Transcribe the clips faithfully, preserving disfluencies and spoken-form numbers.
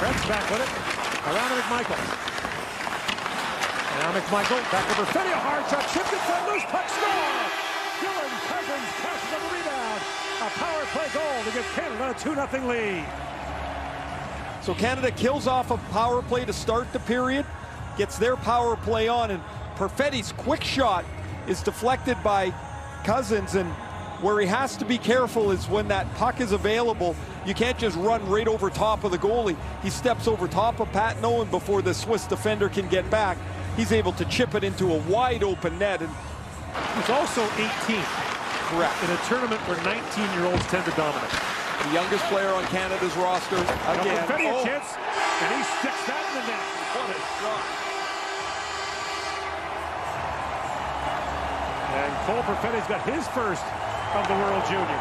Fred's back with it. Around to McMichael. Now McMichael back to Perfetti. A hard shot. Chipped in front. Loose puck. Score! Dylan Cousins catches on the rebound. A power play goal to give Canada a two nothing lead. So Canada kills off a power play to start the period. Gets their power play on. And Perfetti's quick shot is deflected by Cousins. And where he has to be careful is when that puck is available, you can't just run right over top of the goalie. He steps over top of Pat Nolan before the Swiss defender can get back. He's able to chip it into a wide open net. And he's also eighteen. Correct. In a tournament where nineteen-year-olds tend to dominate. The youngest player on Canada's roster. Again. Perfetti oh. a chance, and he sticks that in the net. What a shot. And Cole Perfetti's got his first of the World Junior.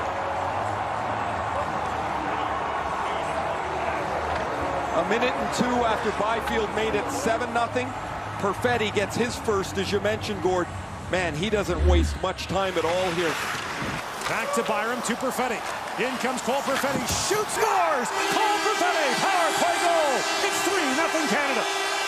A minute and two after Byfield made it seven nothing. Perfetti gets his first, as you mentioned, Gord. Man, he doesn't waste much time at all here. Back to Byram, to Perfetti. In comes Cole Perfetti, shoots, scores! Cole Perfetti, power play goal! It's three nothing Canada.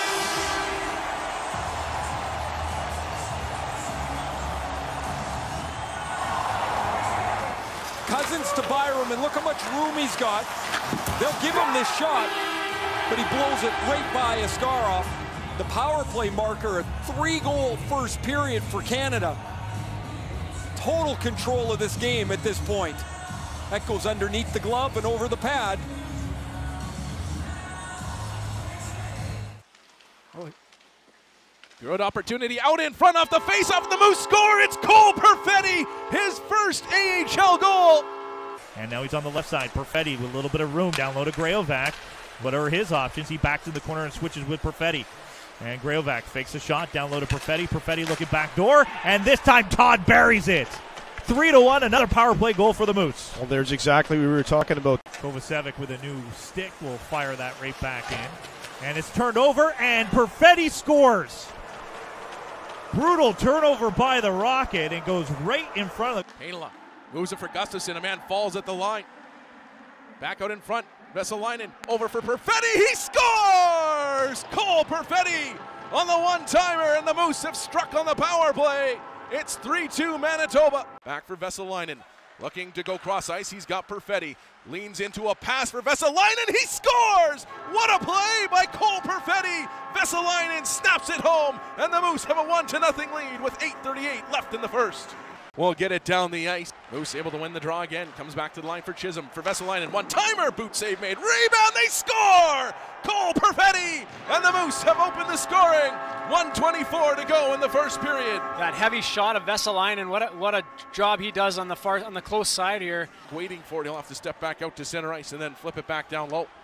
Cousins to Byram, and look how much room he's got. They'll give him this shot, but he blows it right by Askarov. The power play marker, a three-goal first period for Canada. Total control of this game at this point. That goes underneath the glove and over the pad. Good opportunity out in front off the face-off. The Moose score. It's Cole Perfetti, his first A H L goal. And now he's on the left side. Perfetti with a little bit of room down low to Grayovac. What are his options? He backs in the corner and switches with Perfetti. And Grayovac fakes a shot down low to Perfetti. Perfetti looking back door, and this time Todd buries it. Three to one, another power play goal for the Moose. Well, there's exactly what we were talking about. Kovacevic with a new stick will fire that right back in. And it's turned over, and Perfetti scores. Brutal turnover by the Rocket, and goes right in front of the... Heinola moves it for Gustafsson. A man falls at the line. Back out in front. Vesalainen over for Perfetti. He scores! Cole Perfetti on the one-timer, and the Moose have struck on the power play. It's three two Manitoba. Back for Vesalainen. Looking to go cross ice. He's got Perfetti. Leans into a pass for Vesalainen. He scores! What a play by Cole Perfetti. Vesalainen snaps it home, and the Moose have a one to nothing lead with eight thirty-eight left in the first. We'll get it down the ice. Moose able to win the draw again. Comes back to the line for Chisholm. For Vesalainen. One-timer. Boot save made. Rebound. They score! Cole Perfetti! And the Moose have opened the scoring. one twenty-four to go in the first period. That heavy shot of Vesalainen. What a, what a job he does on the far on the close side here. Waiting for it. He'll have to step back out to center ice and then flip it back down low.